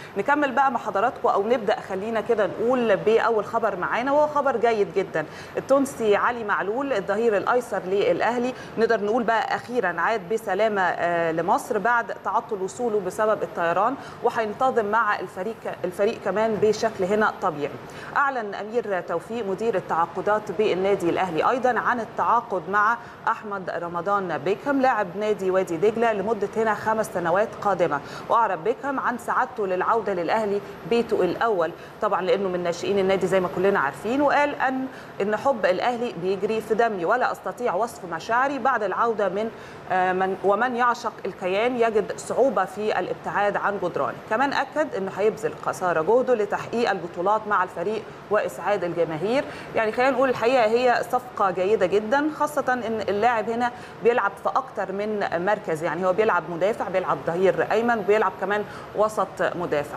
نكمل بقى مع حضراتكم او نبدا، خلينا كده نقول باول خبر معانا وهو خبر جيد جدا. التونسي علي معلول الظهير الايسر للاهلي نقدر نقول بقى اخيرا عاد بسلامه لمصر بعد تعطل وصوله بسبب الطيران، وهينتظم مع الفريق كمان بشكل هنا طبيعي. اعلن امير توفيق مدير التعاقدات بالنادي الاهلي ايضا عن التعاقد مع احمد رمضان بيكهام لاعب نادي وادي دجله لمده هنا 5 سنوات قادمه. واعرب بيكهام عن سعادته للعوده للاهلي بيته الاول، طبعا لانه من ناشئين النادي زي ما كلنا عارفين، وقال ان حب الاهلي بيجري في دمي ولا استطيع وصف مشاعري بعد العوده ومن يعشق الكيان يجد صعوبه في الابتعاد عن جدرانه. كمان اكد انه هيبذل قصارى جهده لتحقيق البطولات مع الفريق واسعاد الجماهير. يعني خلينا نقول الحقيقه هي صفقه جيده جدا، خاصه ان اللاعب هنا بيلعب في اكتر من مركز، يعني هو بيلعب مدافع، بيلعب ظهير ايمن، وبيلعب كمان وسط مدافع.